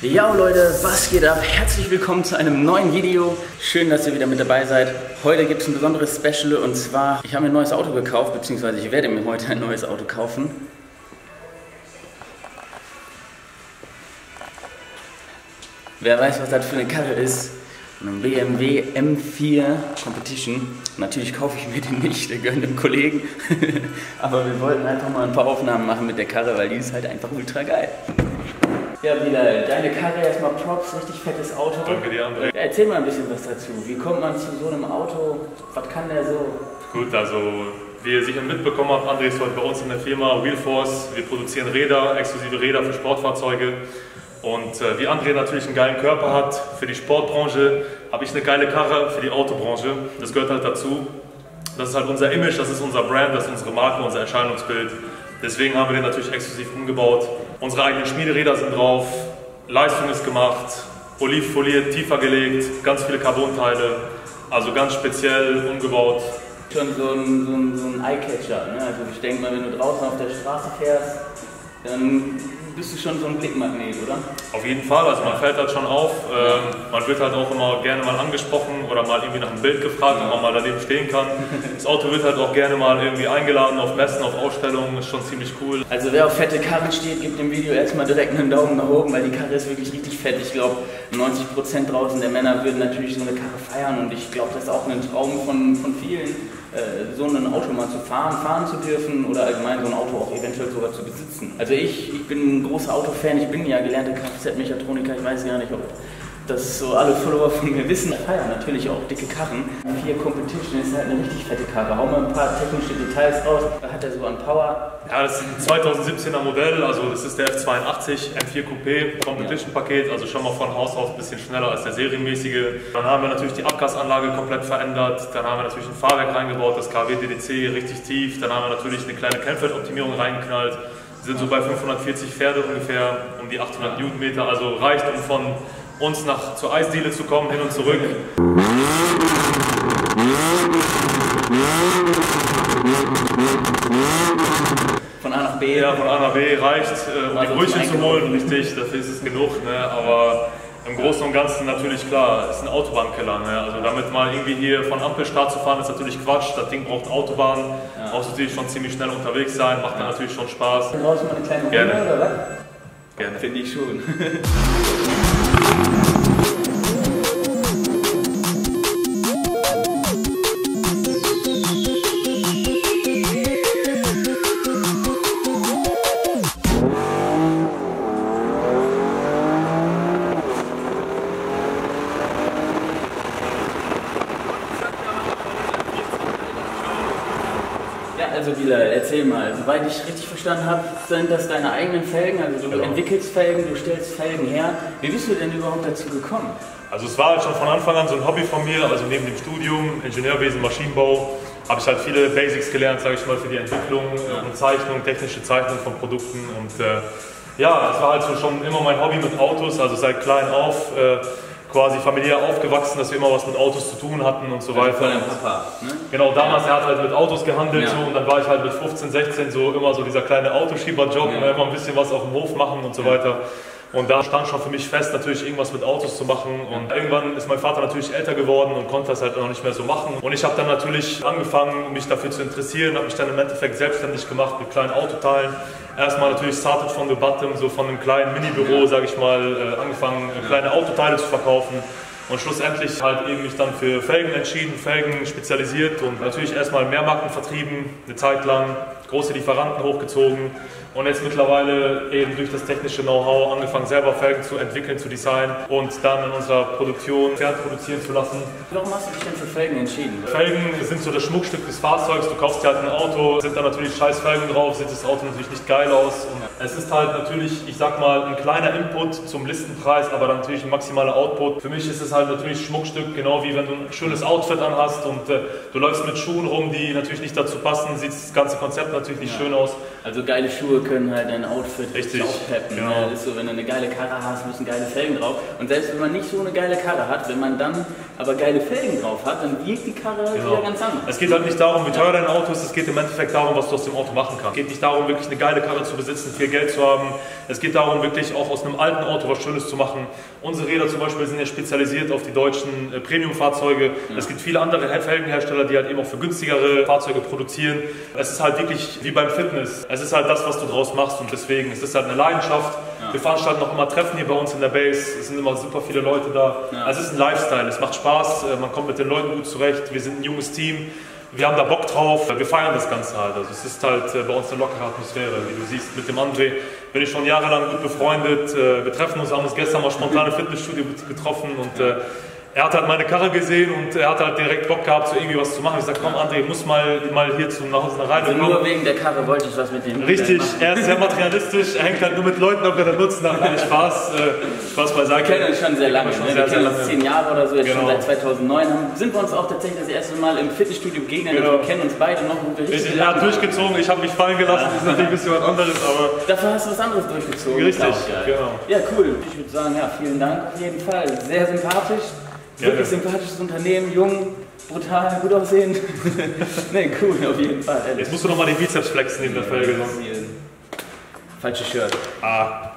Ja Leute, was geht ab? Herzlich willkommen zu einem neuen Video. Schön, dass ihr wieder mit dabei seid. Heute gibt es ein besonderes Special und zwar, ich habe mir ein neues Auto gekauft, beziehungsweise ich werde mir heute ein neues Auto kaufen. Wer weiß, was das für eine Karre ist? Ein BMW M4 Competition. Natürlich kaufe ich mir den nicht, der gehört einem Kollegen. Aber wir wollten einfach mal ein paar Aufnahmen machen mit der Karre, weil die ist halt einfach ultra geil. Ja, Bilal, deine Karre, erstmal Props, richtig fettes Auto. Danke dir, André. Ja, erzähl mal ein bisschen was dazu. Wie kommt man zu so einem Auto? Was kann der so? Gut, also wie ihr sicher mitbekommen habt, André ist heute bei uns in der Firma Wheelforce. Wir produzieren Räder, exklusive Räder für Sportfahrzeuge. Und wie André natürlich einen geilen Körper hat für die Sportbranche, habe ich eine geile Karre für die Autobranche. Das gehört halt dazu. Das ist halt unser Image, das ist unser Brand, das ist unsere Marke, unser Erscheinungsbild. Deswegen haben wir den natürlich exklusiv umgebaut. Unsere eigenen Schmiederäder sind drauf, Leistung ist gemacht, olivfoliert, tiefer gelegt, ganz viele Carbonteile, also ganz speziell umgebaut. Schon so ein Eyecatcher, ne? Also ich denke mal, wenn du draußen auf der Straße fährst, dann bist du schon so ein Blickmagnet, oder? Auf jeden Fall, also man fällt halt schon auf, man wird halt auch immer gerne mal angesprochen oder mal irgendwie nach einem Bild gefragt, ob man mal daneben stehen kann. Das Auto wird halt auch gerne mal irgendwie eingeladen auf Messen, auf Ausstellungen, ist schon ziemlich cool. Also wer auf fette Karren steht, gibt dem Video erstmal direkt einen Daumen nach oben, weil die Karre ist wirklich richtig fett. Ich glaube, 90% draußen der Männer würden natürlich so eine Karre feiern und ich glaube, das ist auch ein Traum von vielen, so ein Auto mal zu fahren zu dürfen oder allgemein so ein Auto auch eventuell sogar zu besitzen. Also ich bin ein großer Autofan, ich bin ja gelernter Kfz-Mechatroniker, ich weiß gar nicht, ob das so alle Follower von mir wissen. Ich feiere natürlich auch dicke Karren. M4 Competition ist halt eine richtig fette Karre. Hau mal ein paar technische Details raus. Da hat er so an Power. Ja, das ist ein 2017er Modell, also das ist der F82 M4 Coupé Competition Paket, also schon mal von Haus aus ein bisschen schneller als der serienmäßige. Dann haben wir natürlich die Abgasanlage komplett verändert, dann haben wir natürlich ein Fahrwerk reingebaut, das KW DDC richtig tief, dann haben wir natürlich eine kleine Klemmfeldoptimierung reingeknallt. Wir sind so bei 540 Pferde ungefähr, um die 800 Newtonmeter, also reicht, um von uns zur Eisdiele zu kommen, hin und zurück. Von A nach B? Ja, von A nach B reicht, um die Brötchen zu holen, richtig, dafür ist es genug. Ne? Aber im Großen und Ganzen natürlich klar, ist ein Autobahnkiller. Ne? Also damit mal irgendwie hier von Ampelstart zu fahren, ist natürlich Quatsch. Das Ding braucht Autobahn, brauchst natürlich schon ziemlich schnell unterwegs sein, macht dann natürlich schon Spaß. Brauchst du mal eine kleine Runde, gerne, oder was? Gerne. Finde ich schon. Also Bilal, erzähl mal, soweit ich richtig verstanden habe, sind das deine eigenen Felgen, also du entwickelst Felgen, du stellst Felgen her. Wie bist du denn überhaupt dazu gekommen? Also es war halt schon von Anfang an so ein Hobby von mir, also neben dem Studium, Ingenieurwesen, Maschinenbau, habe ich halt viele Basics gelernt, sage ich mal, für die Entwicklung und Zeichnung, technische Zeichnung von Produkten und ja, das war halt so schon immer mein Hobby mit Autos, also seit klein auf. Quasi familiär aufgewachsen, dass wir immer was mit Autos zu tun hatten und so weiter. Von deinem Papa, ne? Genau, damals er hat halt mit Autos gehandelt so, und dann war ich halt mit 15, 16 so immer so dieser kleine Autoschieberjob, immer ein bisschen was auf dem Hof machen und so weiter. Und da stand schon für mich fest, natürlich irgendwas mit Autos zu machen. Und irgendwann ist mein Vater natürlich älter geworden und konnte das halt noch nicht mehr so machen. Und ich habe dann natürlich angefangen, mich dafür zu interessieren, habe mich dann im Endeffekt selbstständig gemacht mit kleinen Autoteilen. Erstmal natürlich started from the bottom, so von einem kleinen Minibüro, sage ich mal, angefangen, kleine Autoteile zu verkaufen. Und schlussendlich halt eben mich dann für Felgen entschieden, Felgen spezialisiert und natürlich erstmal Mehrmarken vertrieben, eine Zeit lang, große Lieferanten hochgezogen und jetzt mittlerweile eben durch das technische Know-how angefangen selber Felgen zu entwickeln, zu designen und dann in unserer Produktion fernproduzieren zu lassen. Warum hast du dich denn für Felgen entschieden? Felgen sind so das Schmuckstück des Fahrzeugs, du kaufst dir halt ein Auto, sind da natürlich scheiß Felgen drauf, sieht das Auto natürlich nicht geil aus. Und es ist halt natürlich, ich sag mal, ein kleiner Input zum Listenpreis, aber dann natürlich ein maximaler Output. Für mich ist es halt natürlich Schmuckstück, genau wie wenn du ein schönes Outfit anhast und du läufst mit Schuhen rum, die natürlich nicht dazu passen, sieht das ganze Konzept natürlich nicht schön aus. Also geile Schuhe können halt dein Outfit richtig aufpeppen. genau. Das ist so, wenn du eine geile Karre hast, müssen geile Felgen drauf. Und selbst wenn man nicht so eine geile Karre hat, wenn man dann aber geile Felgen drauf hat, dann wirkt die Karre wieder ganz anders. Es geht halt nicht darum, wie teuer dein Auto ist, es geht im Endeffekt darum, was du aus dem Auto machen kannst. Es geht nicht darum, wirklich eine geile Karre zu besitzen, viel Geld zu haben. Es geht darum, wirklich auch aus einem alten Auto was Schönes zu machen. Unsere Räder zum Beispiel sind ja spezialisiert auf die deutschen Premium-Fahrzeuge. Ja. Es gibt viele andere Felgenhersteller, die halt eben auch für günstigere Fahrzeuge produzieren. Es ist halt wirklich wie beim Fitness. Es ist halt das, was du draus machst und deswegen, es ist halt eine Leidenschaft. Ja. Wir veranstalten auch immer Treffen hier bei uns in der Base. Es sind immer super viele Leute da. Ja. Also es ist ein Lifestyle, es macht Spaß, man kommt mit den Leuten gut zurecht. Wir sind ein junges Team. Wir haben da Bock drauf, wir feiern das Ganze halt. Also es ist halt bei uns eine lockere Atmosphäre. Wie du siehst, mit dem André bin ich schon jahrelang gut befreundet. Wir treffen uns, haben uns gestern mal spontan im Fitnessstudio getroffen und er hat halt meine Karre gesehen und er hat halt direkt Bock gehabt, so irgendwie was zu machen. Ich sag, komm André, muss mal hier nach Hause rein. Also nur wegen der Karre wollte ich was mit dem richtig, er ist sehr materialistisch, er hängt halt nur mit Leuten, ob wir das nutzen, dann hat Spaß. Spaß beiseite. Wir kennen uns schon sehr lange, wir kennen uns 10 Jahre oder so, jetzt schon seit 2009. Sind wir uns auch tatsächlich das erste Mal im Fitnessstudio begegnet, wir kennen uns beide noch. Er hat durchgezogen, ich habe mich fallen gelassen, das ist natürlich ein bisschen was anderes, aber... Dafür hast du was anderes durchgezogen. Richtig, genau. Ja, cool. Ich würde sagen, ja, vielen Dank auf jeden Fall. Sehr sympathisch. Wirklich sympathisches Unternehmen, jung, brutal, gut aussehend. Ne, cool, auf jeden Fall. Ehrlich. Jetzt musst du nochmal den Bizeps flexen neben der Felge. Falsches Shirt. Ah.